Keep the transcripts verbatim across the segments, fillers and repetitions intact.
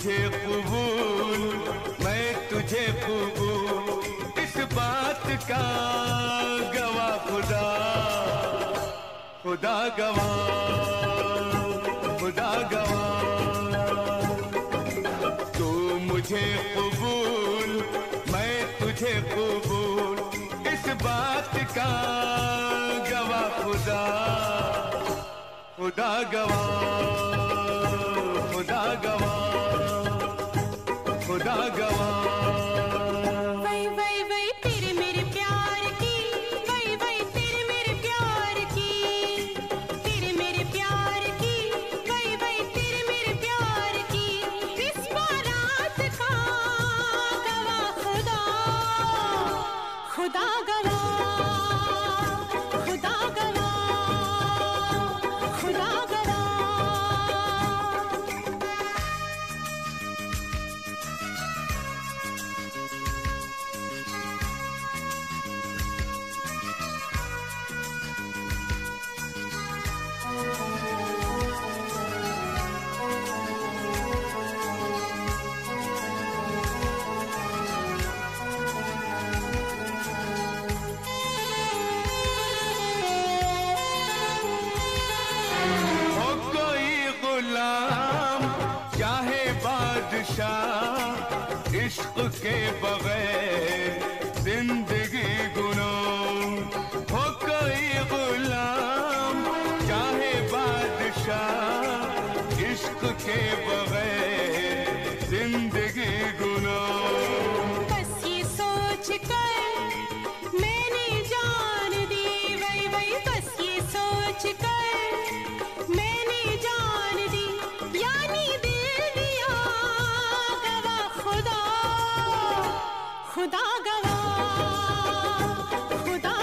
मुझे कबूल, मैं तुझे कबूल, इस बात का गवाह खुदा, खुदा गवाह, खुदा गवाह। तू मुझे कबूल, मैं तुझे कबूल, इस बात का गवाह खुदा, खुदा गवाह, खुदा गवाह, खुदा गवाह। वही वही वही तेरे मेरे प्यार की, वही वही तेरे मेरे प्यार की, तेरे मेरे प्यार की, वही वही तेरे मेरे प्यार की, इस बारात का गवाह खुदा, खुदा गवाह, खुदा गवाह, खुदा गवाह। चाहे बादशाह, इश्क के बगैर जिंदगी गुनाह। हो कोई गुलाम चाहे बादशाह, इश्क के बगैर जिंदगी गुनाह। बस ये सोच कर मैंने जान दी, वही वही बस ये सोच कर मैंने जान दी, यानी दिल दिया गवाह खुदा, खुदा गवाह, खुदा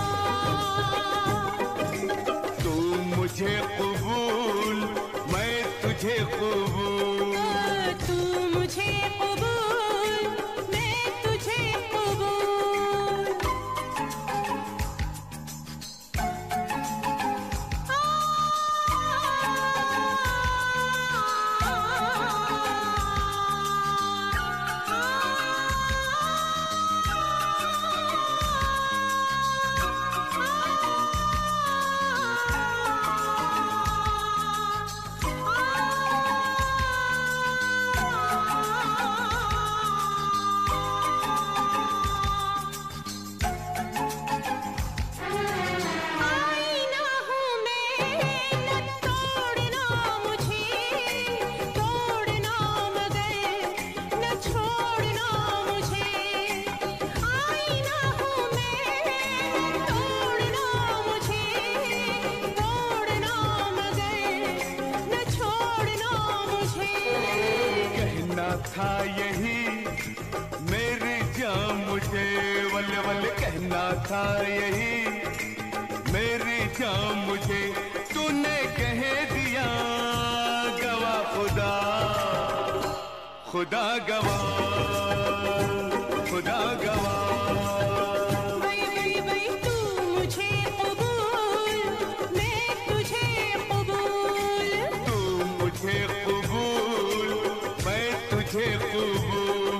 गवाह। तू मुझे कबूल, मैं तुझे कबूल, तू मुझे कबूल, मैं तुझे कबूल। था यही मेरी जान मुझे, वल वल कहना था यही मेरी जान मुझे, तूने कह दिया गवाह खुदा, खुदा गवाह, खुदा गवाह। वही वही वही तू मुझे कबूल, मैं तुझे कबूल, तू मुझे कबूल, मैं तुझे कबूल।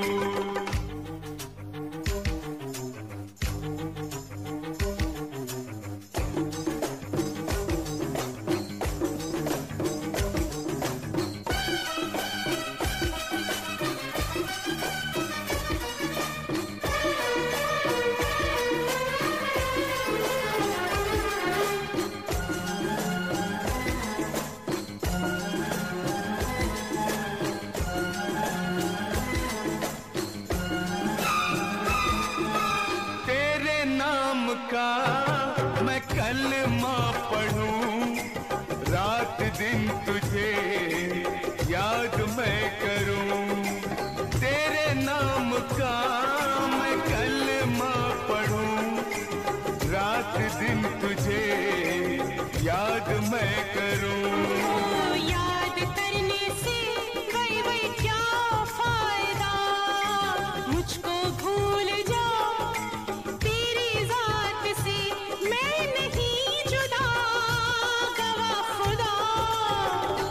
का मैं कलमा पढ़ूं, रात दिन तुझे याद मैं करूं। तेरे नाम का मैं कलमा पढ़ूं, रात दिन तुझे याद मैं करूं। याद करने से वही वही क्या फायदा, मुझको भूल जा तेरी जात से, मैं नहीं जुदा गवाह खुदा,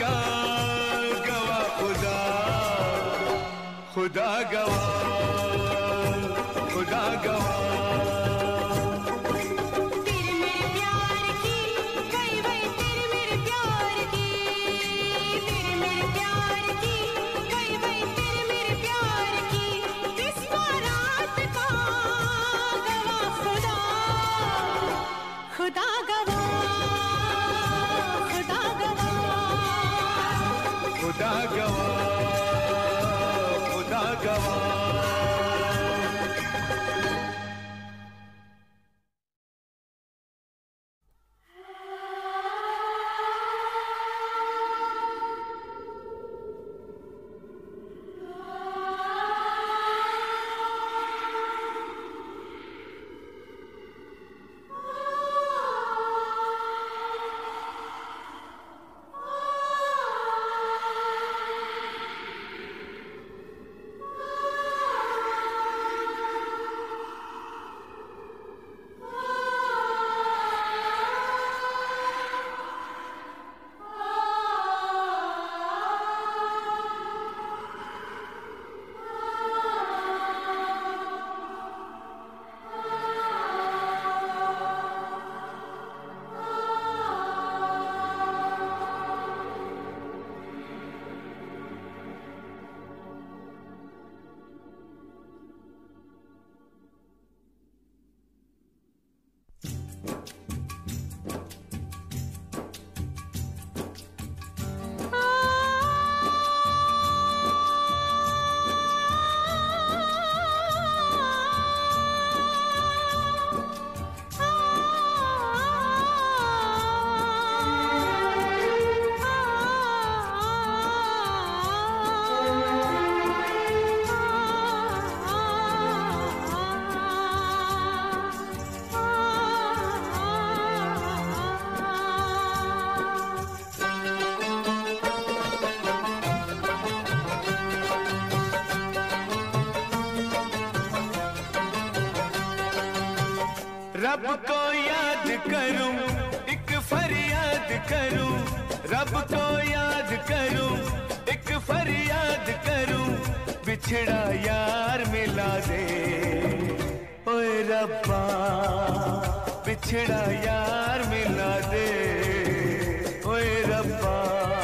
खुदा गवा, खुदा खुदा गवा, खुदा गवा। खुदा गवा, खुदा गवा, खुदा गवा, खुदा गवा। रब को याद करूं, एक फरियाद करूं, रब को याद करूं, एक फरियाद करूं, बिछड़ा यार मिला दे। ओए रब्बा बिछड़ा यार मिला दे। ओए रब्बा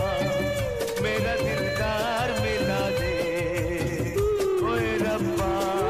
मेरा दिलदार मिला दे। ओए रब्बा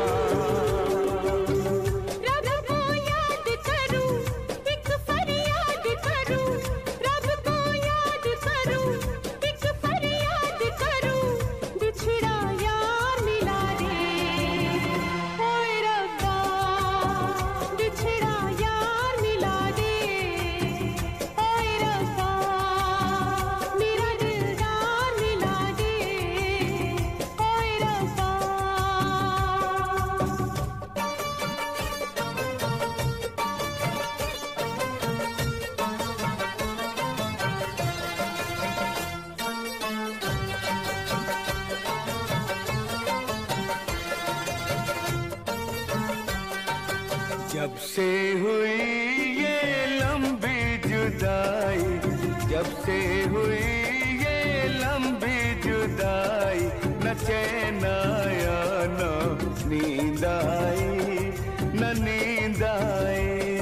जब से हुई ये लंबी जुदाई, जब से हुई ये लंबी जुदाई, न चैन आया न नींद आई, न नींद आई।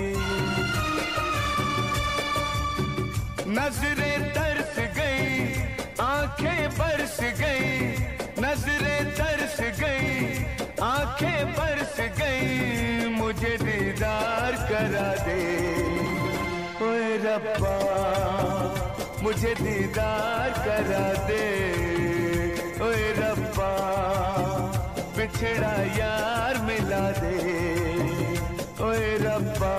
नजरें तरस गई, आंखें बरस गई, नजरें तरस गई, आंखें बरस गई, मुझे दीदार करा दे। ओए रब्बा मुझे दीदार करा दे। ओए रब्बा बिछड़ा यार मिला दे। ओए रब्बा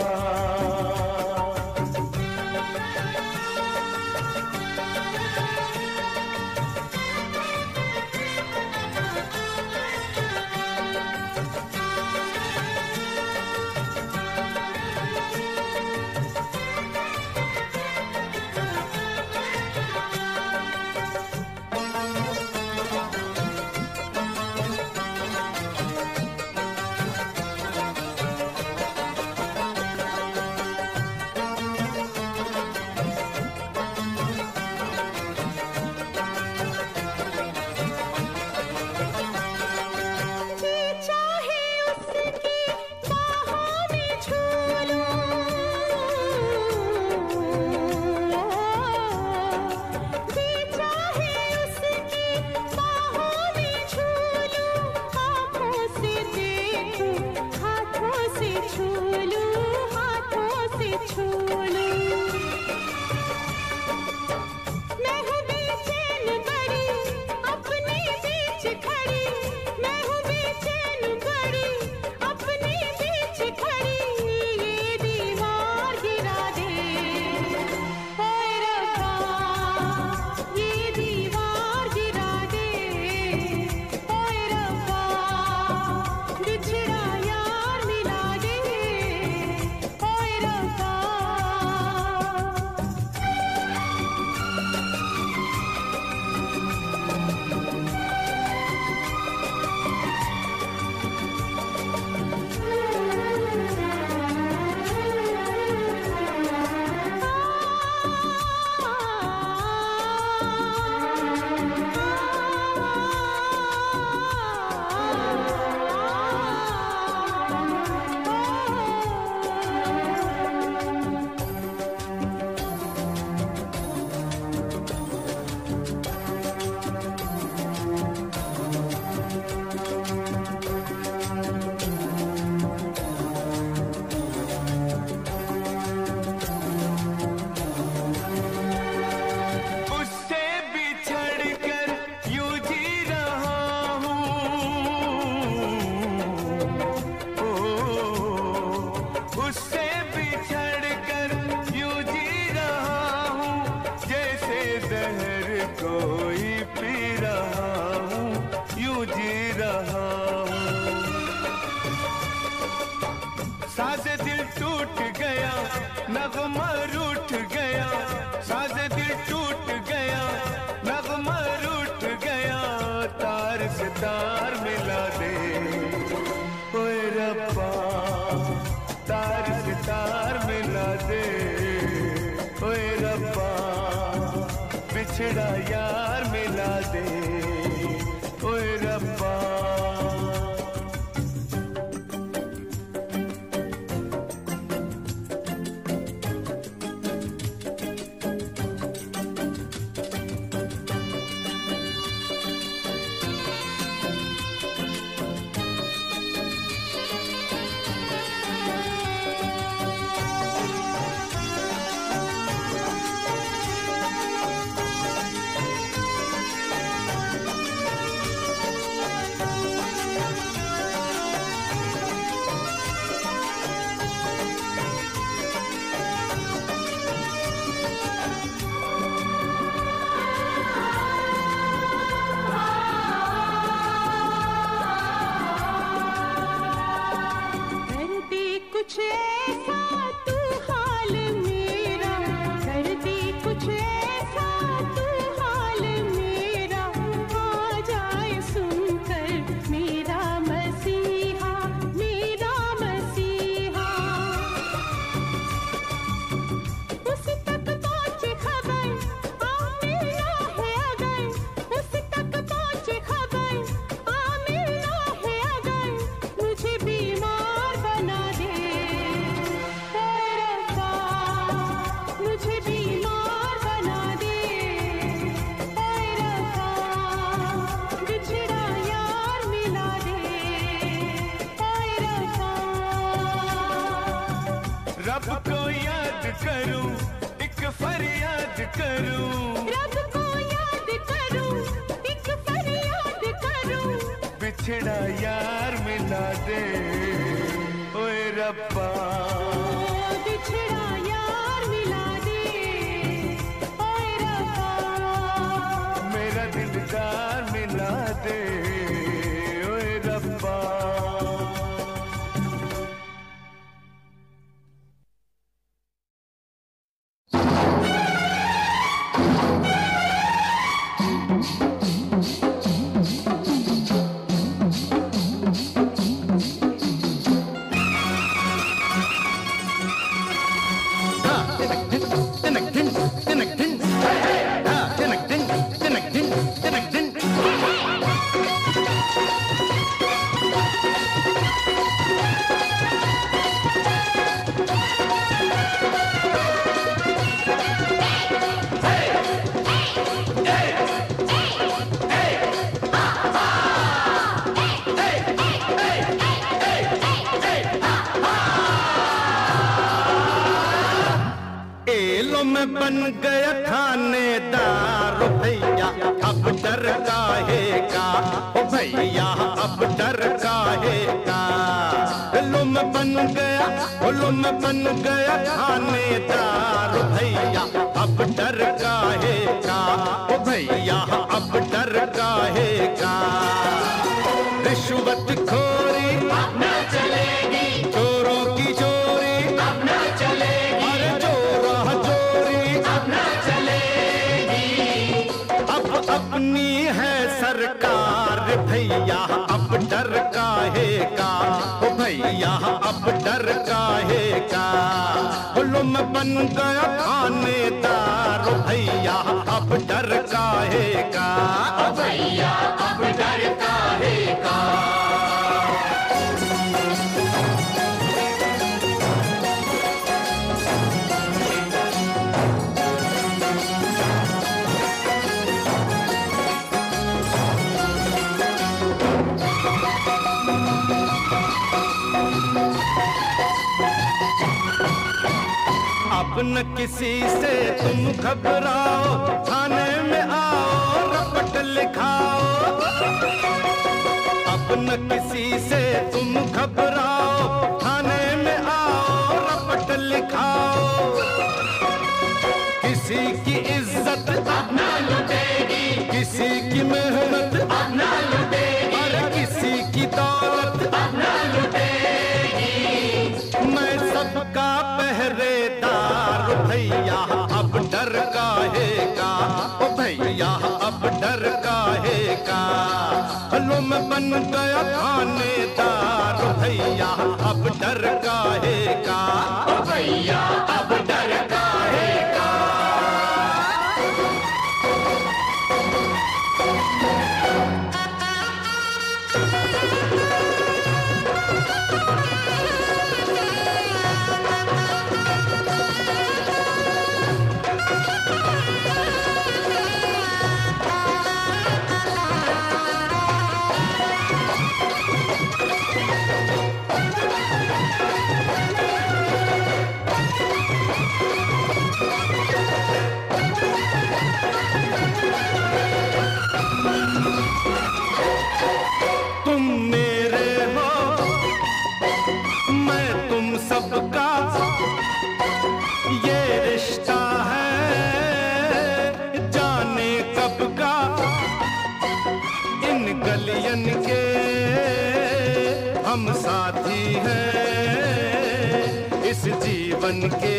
ओए रब्बा। कुछ ऐसा तू हाल मेरा, कर दे कुछ ऐसा तू हाल मेरा, आ जाए सुनकर मेरा मसीहा, मेरा मसीहा। उस तक पहुँचे खबर आ मिलना है अगर, उस तक पहुँचे खबर आ मिलना है अगर, मुझे बीमार बना दे मुझे बीमार बना दे बिछड़ा यार मिला दे रब को याद करूं, एक फरियाद करूं, रब को याद करूं, एक फरियाद करूं, बिछड़ा यार मिला दे ओए रब्बा। बिछड़ा यार मिला दे ओए रब्बा, मेरा दिलदार मिला दे ओए रब्बा। मैं बन गया थानेदार भैया, अब डर काहे का ओ भैया, अब डर काहे का। लो मैं बन गया, लो मैं बन गया थानेदार भैया, अब डर काहे का ओ भैया, अब डर काहे का। रिश्वत खोरी अब न चलेगी, चोरों की चोरी अब न चलेगी, अरे चोरा चोरी अब न चलेगी। अब अपनी है सरकार भैया, अब डर काहे का ओ भैया, अब डर काहे का। लो मैं बन गया थानेदार भैया, अब डर काहे का ओ भैया, अब डर काहे का। अब न किसी से तुम घबराओ, थाने में आओ रपट लिखाओ। अब न किसी से तुम घबराओ, थाने में आओ रपट लिखाओ। किसी की इज्जत अब न लुटेगी, किसी की मेहनत अब न लुटेगी, अरे किसी की दौलत अब न लुटेगी। मैं सबका पहरेदार भैया, अब डर काहे का ओ भैया, अब डर काहे का। लो मैं बन गया थानेदार भैया, अब डर काहे का ओ भैया, अब डर काहे का। तुम मेरे हो, मैं तुम सबका, ये रिश्ता है जाने कब का। इन गलियन के हम साथी हैं, इस जीवन के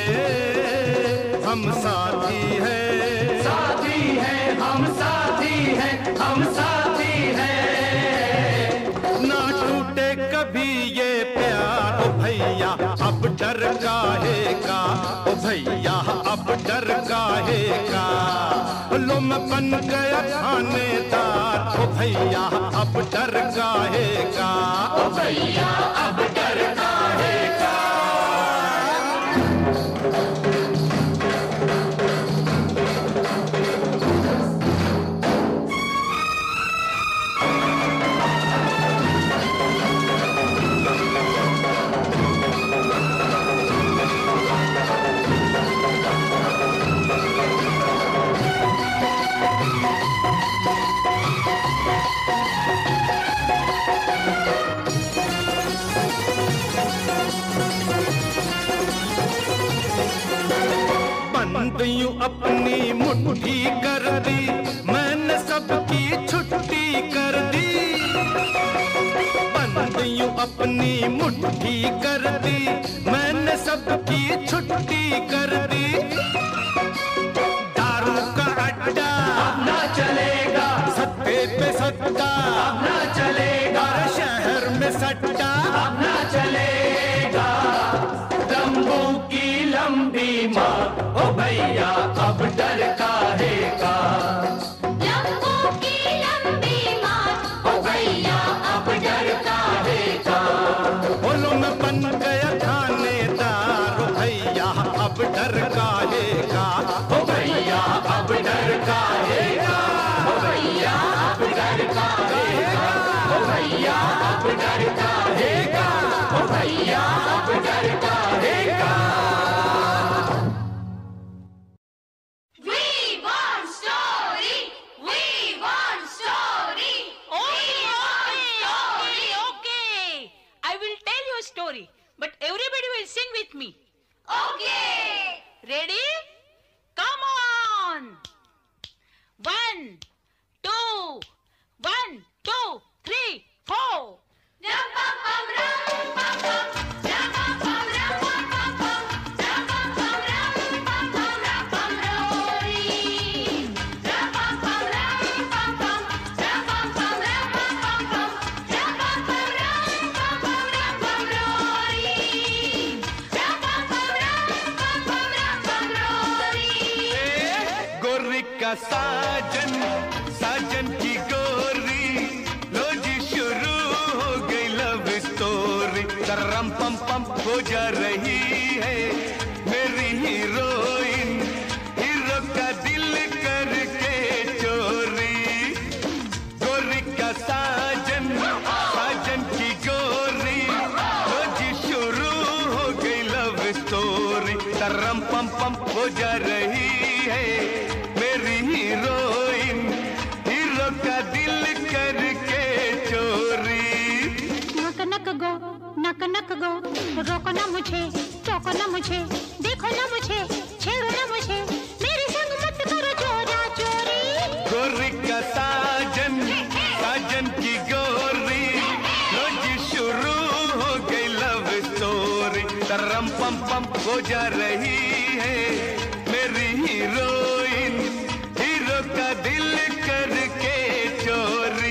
हम साथी हैं। साथी हैं हम, साथी हैं हम, साथी हैं। ना टूटे कभी ये प्यार ओ भैया, अब डर काहे का, ओ भैया अब डर काहे का। लो मैं बन गया थानेदार, ओ भैया अब डर काहे का, ओ भैया अब डर काहे का। बंद यूं अपनी मुट्ठी कर दी, मैंने सबकी छुट्टी कर दी। बंद यूं अपनी मुट्ठी कर दी, मैंने सबकी छुट्टी कर दी। दारू का अड्डा अब ना चलेगा, सत्ते पे सट्टा अब ना चलेगा, हर शहर में सट्टा अब ना चलेगा। तंबू की लंबी माँ, ओ भैया अब डर काहे का। लंबू की लंबी माँ, ओ भैया अब डर काहे का। बोलो मैं बन गया थानेदार, ओ भैया अब डर काहे का। ओ भैया अब डर काहे का। ओ भैया अब डर काहे का। ओ भैया अब डर काहे का। ओ भैया अब डर काहे का। We want story. We want story. Okay, okay, okay, okay. I will tell you a story, but everybody will sing with me. Okay. Ready? Come on. One, two, one, two, three, four. Ram pam pam ram pam pam, ram pam pam ram pam pam pam, ram pam pam ram pam pam ram pam rory. Ram pam pam ram pam pam, ram pam pam ram pam pam pam, ram pam pam ram pam pam ram pam rory. Ram pam pam ram pam pam ram pam rory. गोरी का साजन, साजन की गोरी, लो जी शुरू हो गई love story. तरम पम पम हो जा रही है मेरी हीरोइन, हीरो का दिल करके चोरी। गोरी का साजन, साजन की गोरी, लो जी शुरू हो गई लव स्टोरी। तरम पम पम हो जा रही है मेरी हीरोइन, हीरो का दिल करके चोरी। नक नक गो, नक नक गो, रोको ना मुझे, टोको ना मुझे, देखो ना मुझे, छेड़ो ना मुझे, मेरे संग मत करो चोरा चोरी। गोरी का साजन, साजन की गोरी, लो जी शुरू हो गई लव स्टोरी। तरम पम पम हो जा रही है मेरी हीरोइन, हीरो का दिल करके चोरी।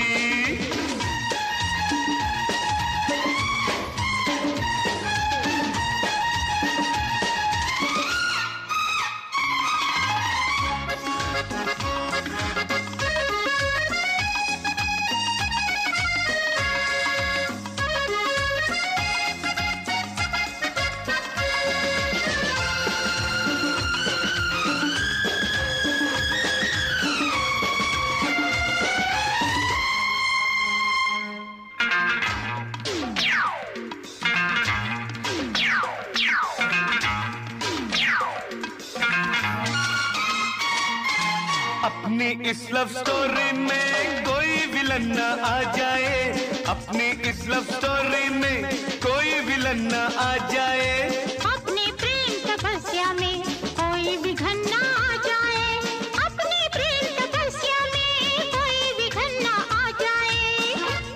इस लव स्टोरी में कोई विलन न आ जाए, अपनी इस लव स्टोरी में कोई विलन न आ जाए, अपने प्रेम तपस्या में कोई विघन न आ जाए, अपने प्रेम तपस्या में कोई विघन न आ जाए।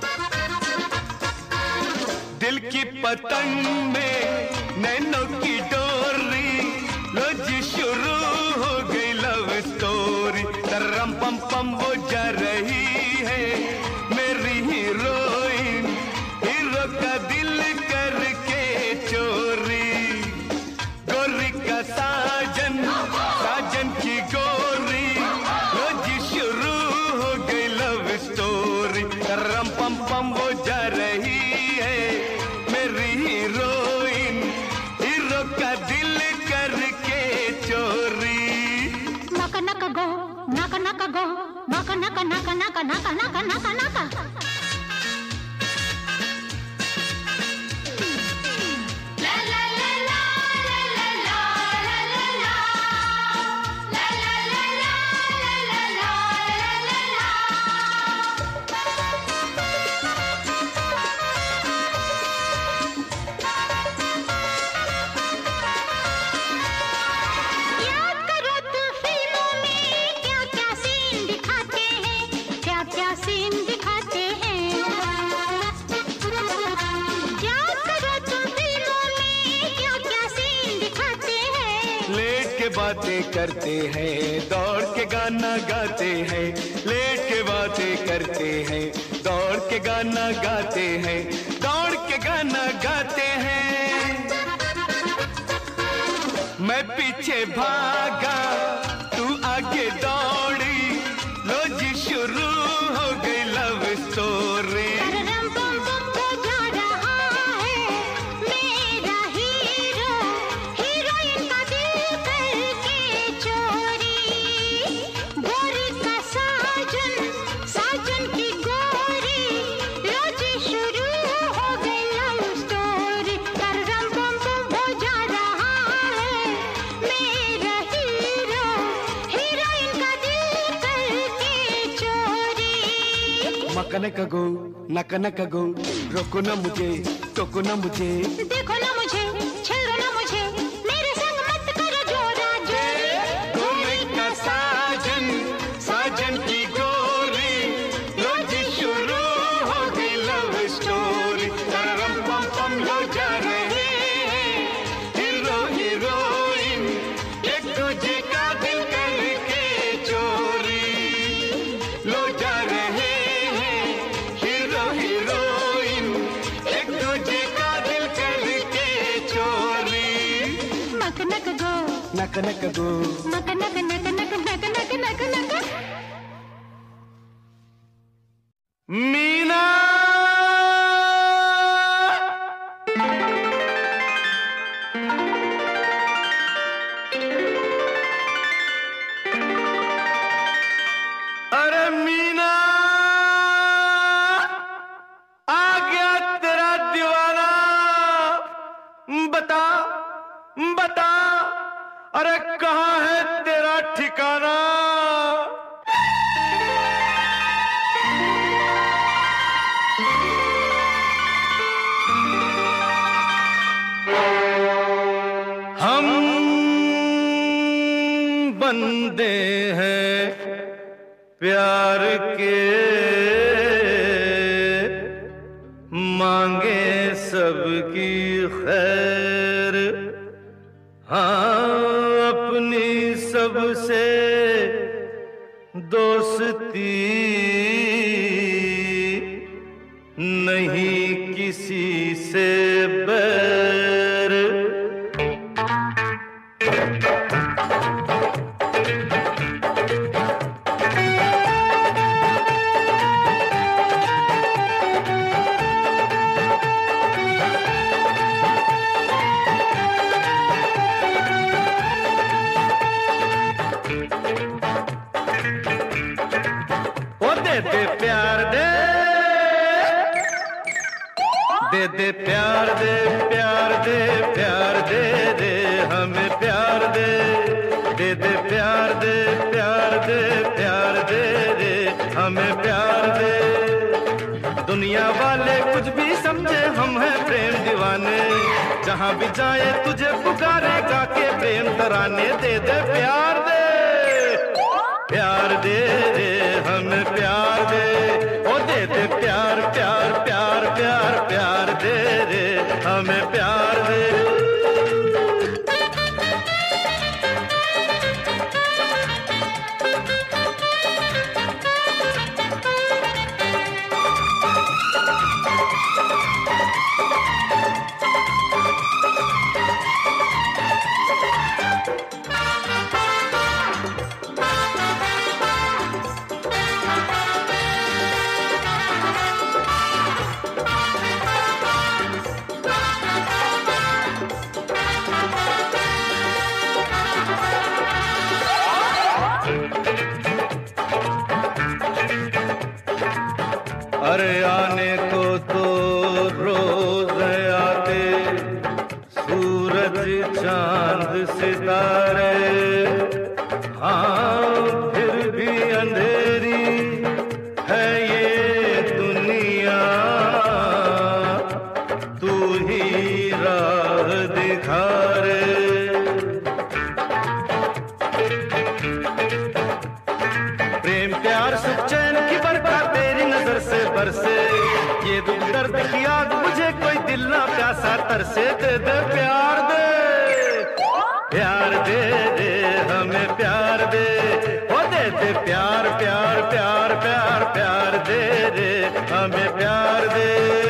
दिल की पतंग में नैनों की डोरी, लो जी शुरू हो गई लव स्टोरी। तरम पम पम वो जा रही है मेरी हीरोइन, हीरो का दिल करके चोरी। गोरी का साजन, साजन की गोरी, लो जी शुरू हो गई लव स्टोरी। तरम पम पम वो जा रही है मेरी हीरोइन, हीरो का दिल करके चोरी। नक नक गो, नक नक गो, नक नक नक नक नक नक नक नक। ला ला ला ला ला ला ला ला ला ला ला ला ला ला ला ला। याद करो तो फिल्मों में क्या क्या सीन दिखाते हैं, क्या क्या सीन दिखाते हैं। याद करो तो फिल्मों में क्या क्या सीन दिखाते हैं। लेट के बातें करते हैं, दौड़ के गाना गाते हैं, लेट के बातें करते हैं, दौड़ के गाना गाते हैं, दौड़ के गाना गाते हैं। मैं पीछे भागा तू आगे दौड़ी, लो जी शुरू हो गई लव स्टोरी। रम पम पम हो जा रहा है मेरा हीरो, हीरोइन का दिल करके चोरी। गोरी का साजन, साजन की गोरी, लो जी शुरू हो गई लव स्टोरी। रम पम पम हो जा रहा है मेरा हीरो, हीरोइन का दिल करके चोरी। मकन का गो नकन का गो, रोको ना मुझे टोको ना मुझे। देखो ना मुझे, छेड़ो ना मुझे, मेरे संग मत करो जोरा जोरी। गोरी का साजन, साजन की गोरी, लो जी शुरू हो गई लव स्टोरी। तरम पम पम लो जा रहे हैं हीरो हीरोइन, एक दूजे का दिल करके चोरी। लो जा रहे हैं हीरो हीरोइन, एक दूजे का दिल करके चोरी। मक नक गो, नक नक गो, मक नक नक नक नक नक नक नक। मीना अरे मीना, आ गया तेरा दीवाना, बता बता, अरे कहाँ है तेरा ठिकाना। हम बंदे हैं प्यार के, मांगे सबकी खैर, हाँ अपनी सबसे दोस्ती, नहीं किसी से बैर। दे प्यार दे, दे दे प्यार दे, प्यार दे, प्यार दे दे, हमें प्यार दे, दे दे दे प्यार दे प्यार दे प्यार दे रे हमें प्यार दे। दुनिया वाले कुछ भी समझे हम हैं प्रेम दीवाने, जहाँ भी जाए तुझे पुकारे गा के प्रेम तराने। दे दे प्यार दे प्यार दे रे हमें प्यार दे। ओ दे दे प्यार प्यार प्यार प्यार प्यार दे रे हमें प्यार दे। अरे आने को तो रोज आते सूरज चांद सितारे, हाँ फिर भी अंधेरी है ये दुनिया। तू ही राह दिखा रे। प्रेम प्यार सुख चैन की बरखा तेरी नजर से बरसे, ये दुख दर्द की आग मुझे कोई दिल ना प्यासा तरसे। दे दे प्यार दे प्यार दे दे हमें प्यार दे। ओ दे दे प्यार प्यार प्यार प्यार प्यार दे रे हमें प्यार दे।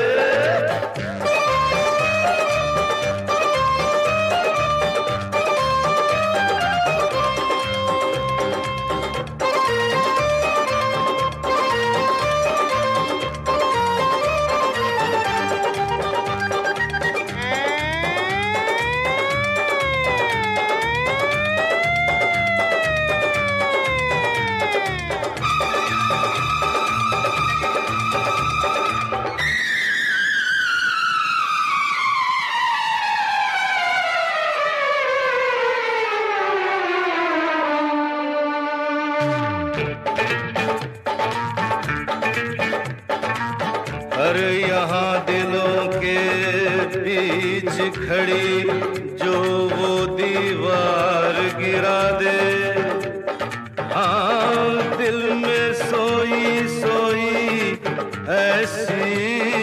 अरे यहाँ दिलों के बीच खड़ी जो वो दीवार गिरा दे, हाँ दिल में सोई सोई ऐसी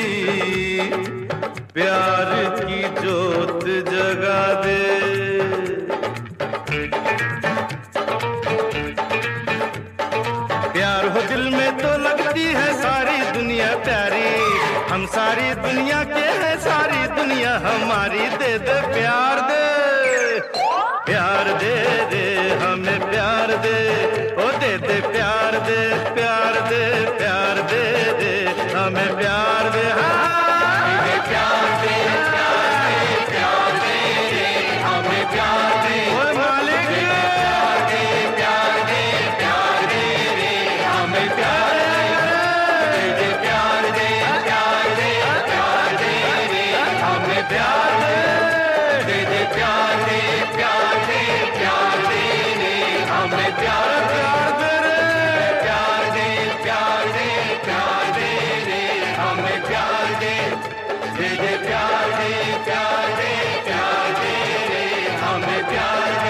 प्यार की जोत जगा दे। प्यार हो दिल में तो लगती है सारी दुनिया प्यारी, हम सारी दुनिया के हैं सारी दुनिया हमारी। दे दे प्यार दे प्यार दे दे हमें प्यार दे। ओ दे दे प्यार दे प्यार दे प्यार दे दे हमें प्यार दे। हाँ प्यार दे प्यार दे प्यार दे हमें प्यार दे। ओ मालिक प्यार दे प्यार दे प्यार दे हमें प्यार दे। प्यार दे प्यार दे प्यार दे हमें प्यार दे। दे दे प्यार दे प्यार दे प्यार दे हमें प्यार प्यार दे रे। प्यार दे प्यार दे प्यार दे हमें प्यार दे। दे दे प्यार दे प्यार दे प्यार दे हमें प्यार दे।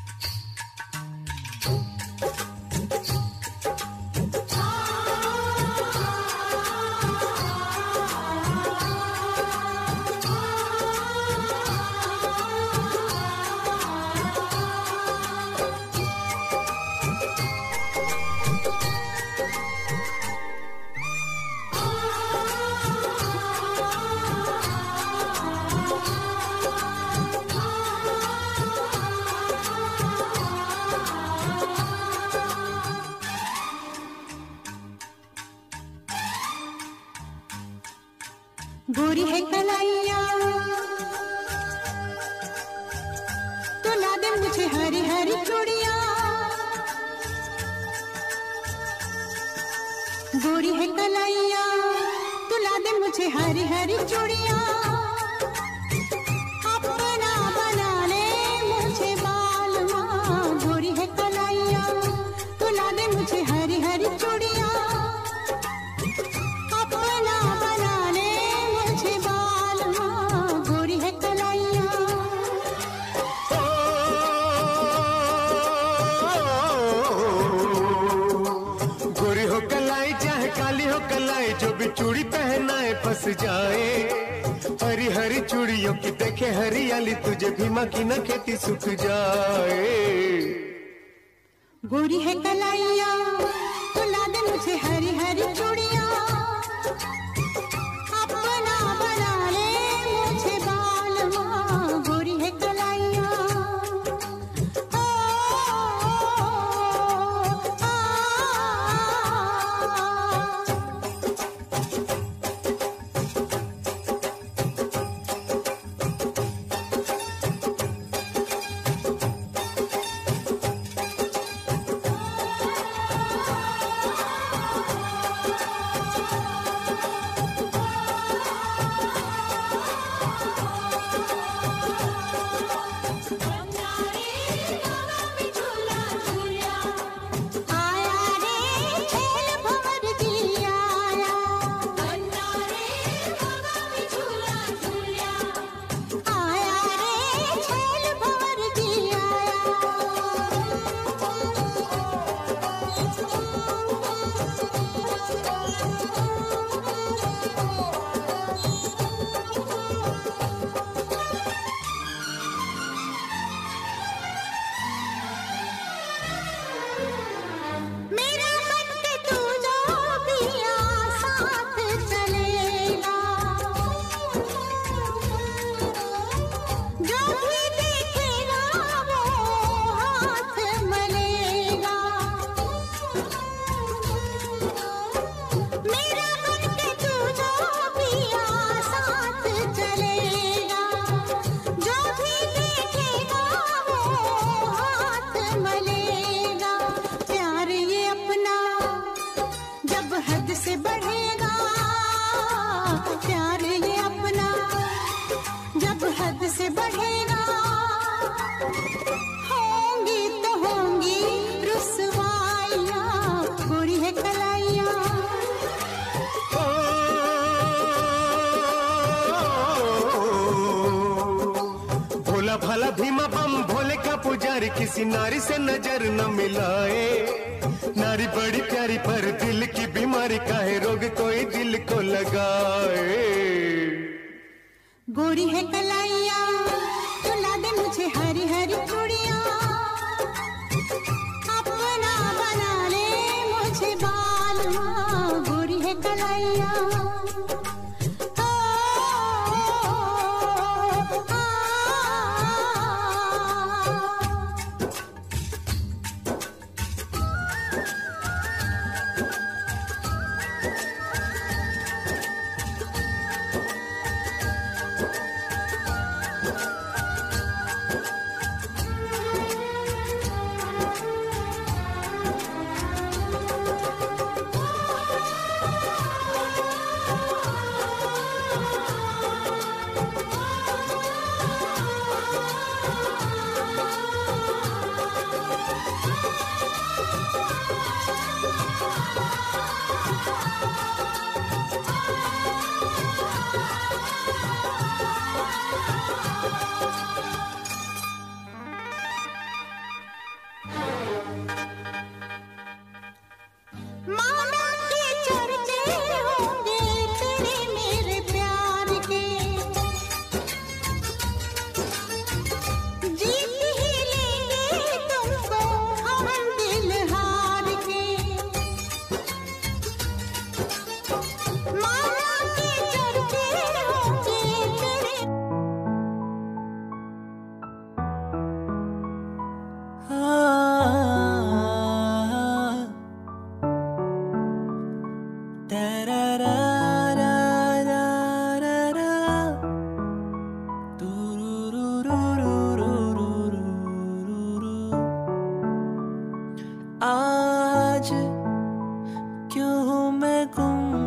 आ गोरी है कलाइया तो ला दे मुझे हरी हरी चूड़ियां। गोरी है कलाइया तो ला दे मुझे हरी हरी चूड़ियां। अपना बना ले मुझे बालमा। गोरी है कलाइया तो ला दे मुझे हरी हरी चूड़ियां। अपना बना ले मुझे बालमा। गोरी है कलाइया। गोरी हो कलाई चाहे काली हो कलाई, जो भी चूड़ी पहनाए फंस जाए। हरी हरी चूड़ियों की देखे हरियाली, तुझे भीमा की न खेती सूख जाए। गोरी है कलाइया तो ला दे मुझे हरी हरी चूड़ियां। अपना बना ले मुझे बालमा। गोरी है कलाइया। ओ, आ, आया रे छेल भंवर जी आया। आया रे छेल भंवर जी मेरा मन के तू जो पिया साथ चलेगा। जो भी देखेगा वो हाथ मलेगा। मेरा मन के तू जो पिया साथ चलेगा। जो भी देखेगा वो हाथ मलेगा। प्यार ये अपना जब हद से बढ़ेगा। प्यार ये अपना जब हद से बढ़ेगा। होंगी तो होंगी रुसवाइयाँ। गोरी है कलाइया। भोला भाला भीमा बम भोले का पुजारी, किसी नारी से नजर न मिलाए। नारी बड़ी प्यारी पर दिल की बीमारी, काहे रोग कोई दिल को लगाए। गोरी है कलाइया तो ला दे मुझे हरी हरी चूड़ियां। अपना बना ले मुझे बालमा। गोरी है कलाइया। ओ, आ,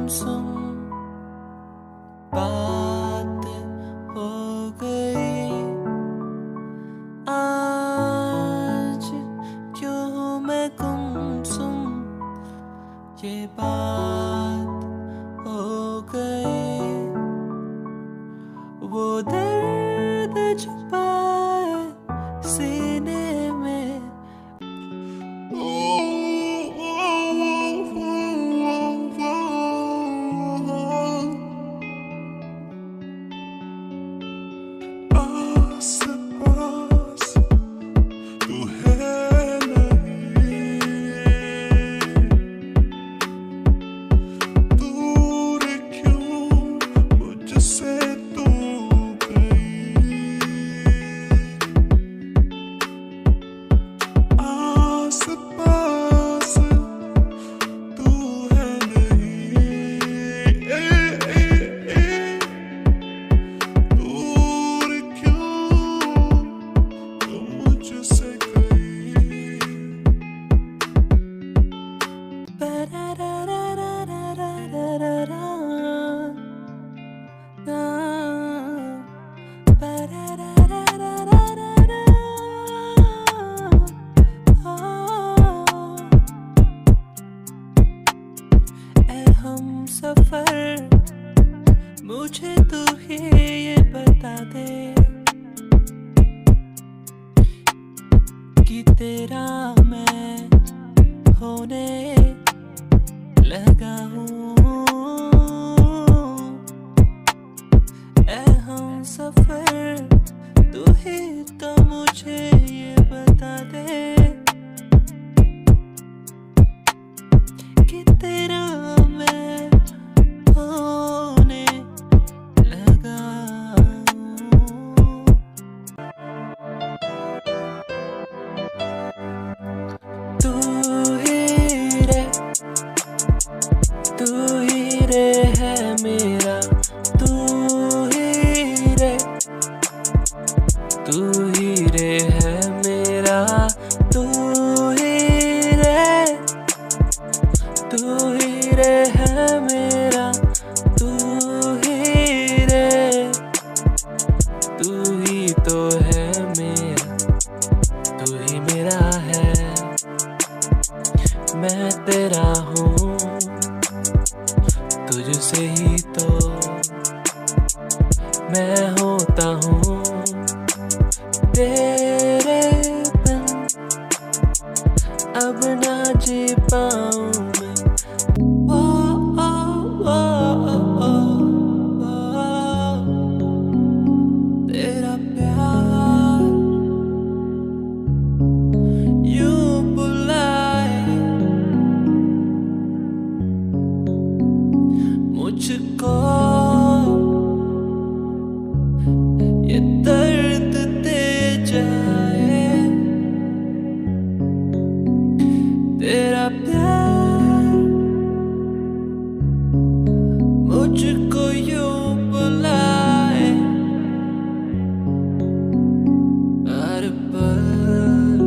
गुमसुम बात हो गई। आज क्यों हूँ मैं गुमसुम, ये बात हो गई। वो दर्द छुपाए सीने में, मुझे तू ही ये बता दे कि तेरा मैं होने लगा हूँ। ऐ हम सफर तू ही तो मुझे ये बता दे कि तेरा मैं होने लगा हूँ। तू ही रे, तू ही रे है मेरा, तू ही रे, तू ही रे है मेरा, तू ही रे, तू ही रे है मेरा, तू ही रे, तू ही तो है मेरा, तू ही मेरा है। मैं तेरा हूँ, तुझसे ही तो मैं होता हूँ। तेरे बिन अब ना जी पाऊँ मैं। ओ, ओ, ओ, ओ, ओ, तेरा प्यार यूं बुलाए मुझको, ये दर्द दे जाए। तेरा प्यार मुझको यूं बुलाए, हर पल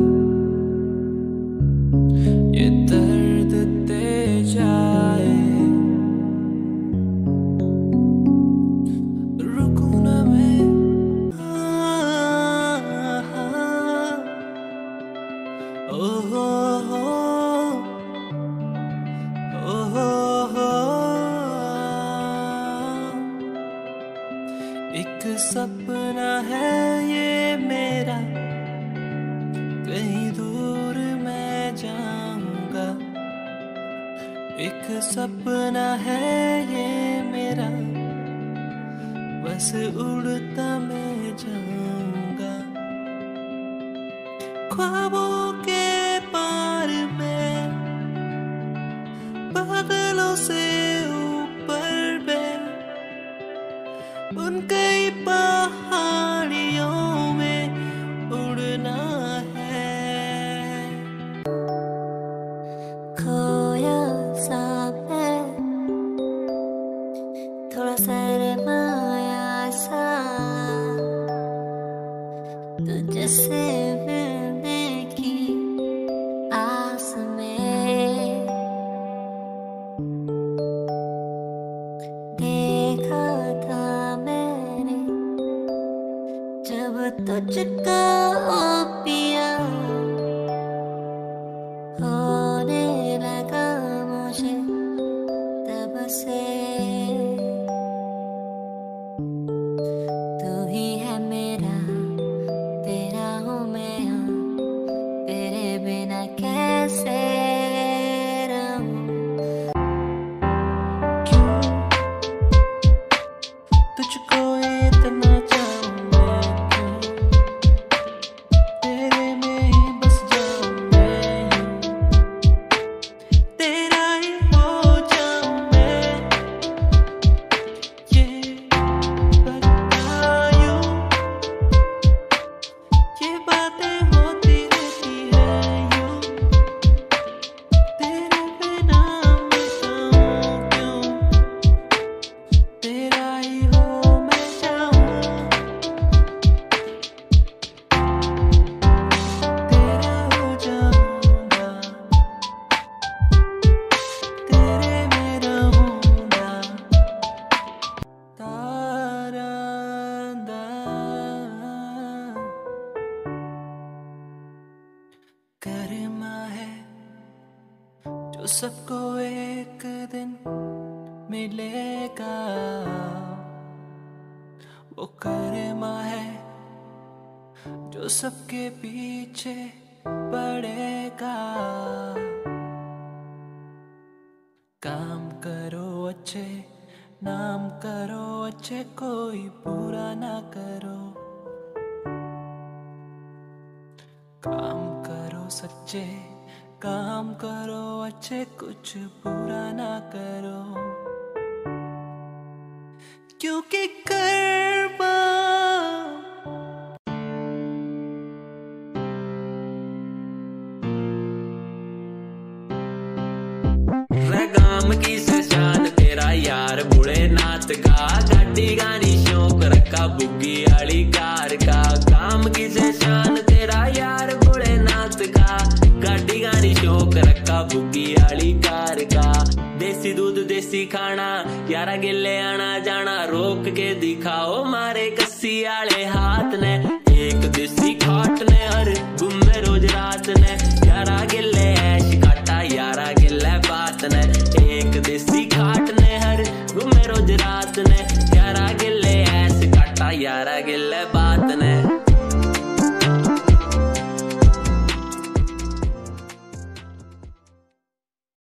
ये दर्द दे जाए। रुकूं ना मैं, ओ हो हो, ओ हो हो। एक सपना है ये मेरा, कहीं दूर मैं जाऊंगा। एक सपना है ये मेरा, बस उड़ता मैं जाऊंगा। ख्वाबों के पार में, बादलों से ऊपर में, उन कई पहाड़ियों में उड़ना है। खोया सा मैं, थोड़ा शर्माया सा, तुझसे मिलने की आस में। कैसे रहूं। क्यों तुझको इतना चाहूं मैं, क्यों तेरे में ही बस जाऊं मैं, यूं तेरा ही हो जाऊं मैं, ये बतायूं ये बातें होती रहती है यूं, तेरे बिना मैं जाऊं क्यों, तेरा ही हो मैं जाऊं, तेरा हो जाऊंगा, तेरे में रहूंगा। तारंदा करमा है जो सबको एक दिन मिलेगा, वो करमा है जो सबके पीछे पड़ेगा। काम करो अच्छे, नाम करो अच्छे, कोई बुरा ना करो, काम करो सच्चे, काम करो अच्छे, कुछ बुरा ना करो, क्योंकि कर्मा गाम की शान तेरा यार बुढ़े नाथ का, गाड़ी गानी शौक रखा बुग्गी आली कार का। गाम की शान तेरा यार बुढ़े नाथ का, गाड़ी गानी शौक रखा बुग्गी आली कार का। देसी दूध देसी खाना यारा गिले आना जाना, रोक के दिखाओ मारे कस्सी आले हाथ ने, एक देसी खाट ने हर घूमे रोज रात ने, यारा गिले ऐश काटा यारा गिले बात ने, एक देसी खाट ने हर घूमे रोज रात ने, यारा गिले ऐश काटा यारा गिले बात ने।